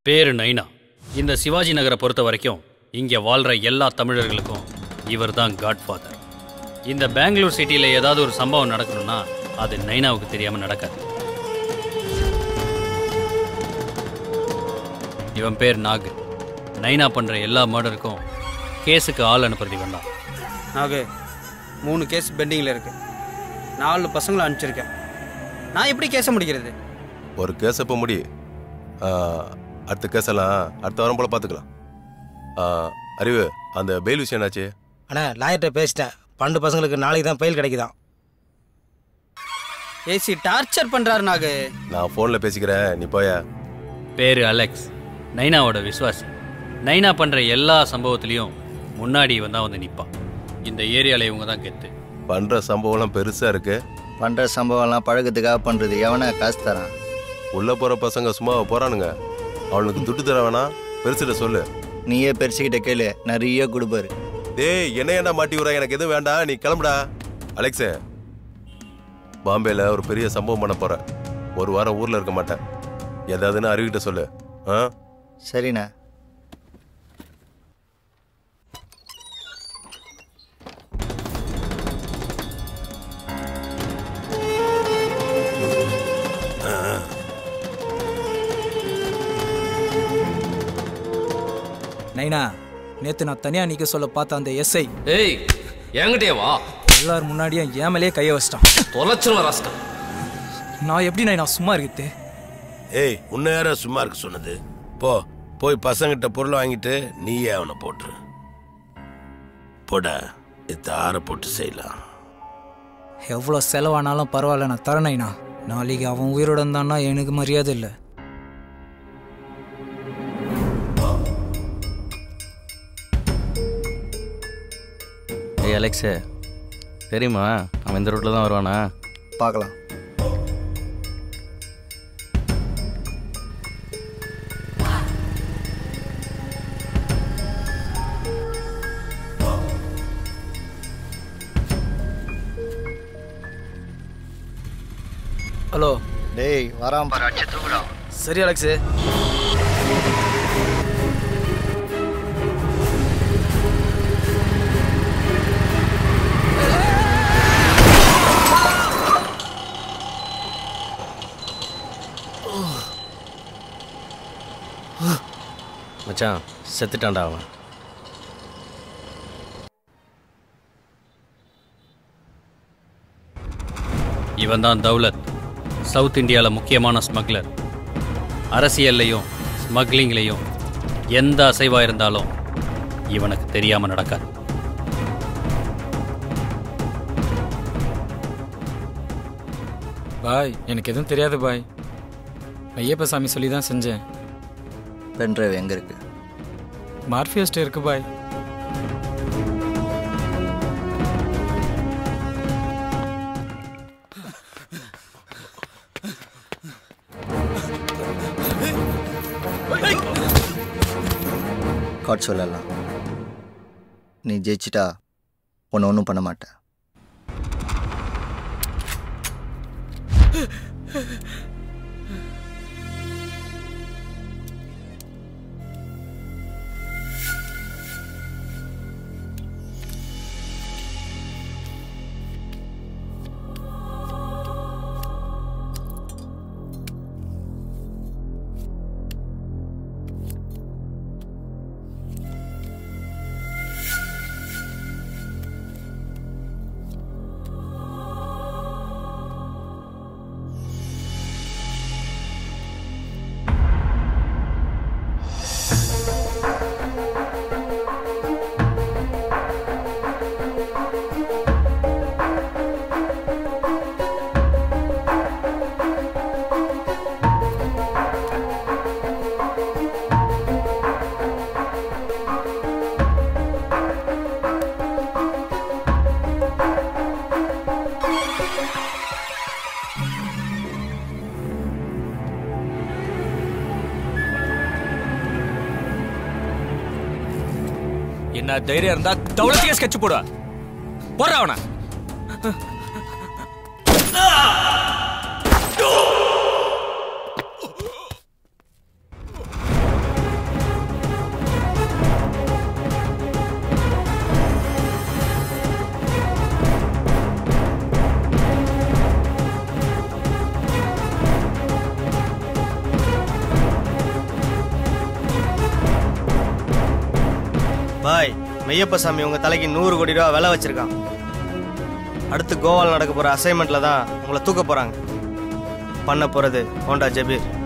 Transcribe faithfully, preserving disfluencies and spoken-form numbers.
பேரு நைனா. இந்த சிவாஜி நகரை பொறுத்த வரைக்கும் இங்கே வாழ்கிற எல்லா தமிழர்களுக்கும் இவர் தான் காட்ஃபாதர். இந்த பெங்களூர் சிட்டியில் ஏதாவது ஒரு சம்பவம் நடக்கணும்னா அது நைனாவுக்கு தெரியாமல் நடக்காது. இவன் பேர் நாகு. நைனா பண்ணுற எல்லா மர்டருக்கும் கேஸுக்கு ஆள் அனுப்புறது இவன் தான். நாகு, மூணு கேஸ் பெண்டிங்கில் இருக்கு. நாலு பசங்களை அனுப்பிச்சிருக்கேன். நான் எப்படி கேஸை முடிக்கிறது? ஒரு கேஸ் இப்போ முடி, அடுத்த கேஸெல்லாம் அடுத்த வாரம் போல் பார்த்துக்கலாம். அறிவு, அந்த பெயில் விஷயம் என்னாச்சு? அண்ணா, லாயர்கிட்ட பேசிட்டேன். பன்னெண்டு பசங்களுக்கு நாளைக்கு தான் பெயில் கிடைக்குதான். ஏசி டார்ச்சர் பண்ணுறாரு நாகு. நான் ஃபோனில் பேசிக்கிறேன், நீ போய. பேர் அலெக்ஸ், நைனாவோட விசுவாசி. நைனா பண்ணுற எல்லா சம்பவத்துலேயும் முன்னாடி இவன் தான் வந்து நிற்பான். இந்த ஏரியாவில் இவங்க தான் கெத்து. பண்ணுற சம்பவம்லாம் பெருசாக இருக்கு. பண்ணுற சம்பவம்லாம் பழக்கத்துக்காக பண்ணுறது. எவனா காசு தரான்? உள்ளே போகிற பசங்க சும்மா போகிறானுங்க. அவனுக்கு துட்டு தர வேணாம், பெருசுகிட்ட சொல்லு. நீயே பெருசுக்கிட்ட கேளு, நிறைய கொடுப்பாரு. டேய், என்ன ஏன்டா மாட்டி விட்றா? எனக்கு எதுவும் வேண்டாம், நீ கிளம்புடா. அலெக்ஸே, பாம்பேயில் ஒரு பெரிய சம்பவம் பண்ண போகிறேன். ஒரு வாரம் ஊரில் இருக்க மாட்டேன். ஏதாவதுன்னு அறிவிக்கிட்ட சொல்லு. ஆ சரிண்ணா. நைனா, நேத்து நான் தனியா நிக்க சொல்ல பார்த்த அந்த எஸ்ஐ ஏய் என்கிட்டயே வா. எல்லாரும் முன்னாடியும் ஏமலே கைய வச்சிட்டான். தொலைச்சிருவ ராஸ்கா. நான் எப்படி நைனா சும்மா இருக்குது? ஏய், உன்னை யாரா சும்மா இருக்க சொன்னது? போ, போய் பசங்கிட்ட பொருள் வாங்கிட்டு நீயே அவனை போட்டுரு. போடா, இத்த ஆற போட்டு செய்யலாம். எவ்வளோ செலவானாலும் பரவாயில்ல, நான் தரேன் நைனா. நாளைக்கு அவன் உயிரோட இருந்தான்னா எனக்கு மரியாதை இல்லை. ஏய் அலெக்ஸு, தெரியுமா அவன் இந்த ரோட்டில் தான் வருவானா? பார்க்கலாம். ஹலோ. டேய், வரான் பாரு, அடிச்சு தூக்குடா. சரி அலெக்ஸு. மச்சான், செத்துட்டான்டா அவன். இவன் தான் தௌலத், சவுத் இந்தியாவில் முக்கியமான ஸ்மக்லர். அரசியல்லையும் ஸ்மக்லிங்லேயும் எந்த அசைவாக இருந்தாலும் இவனுக்கு தெரியாமல் நடக்காது. பாய், எனக்கு எதுவும் தெரியாது பாய். ஐயப்ப சாமி சொல்லி தான் செஞ்சேன். பென்ட்ரைவ் எங்கே இருக்கு? மார்ஃபியஸ்ட் இருக்கு பாய். காட் சொல்லலாம். நீ ஜெயிச்சிட்டா உன்னை ஒன்றும் பண்ண மாட்டேன். என்ன தைரியம் இருந்தா தௌலத்துக்கே ஸ்கெட்ச் போடுவா. போடுறா அவனை. பாய் மெய்யப்ப சாமி உங்க தலைக்கு நூறு கோடி ரூபா விலை வச்சிருக்கான். அடுத்து கோவால் நடக்க போற அசைன்மெண்ட்ல தான் உங்களை தூக்க போறாங்க. பண்ண போறது ஹோண்டா ஜபீர்.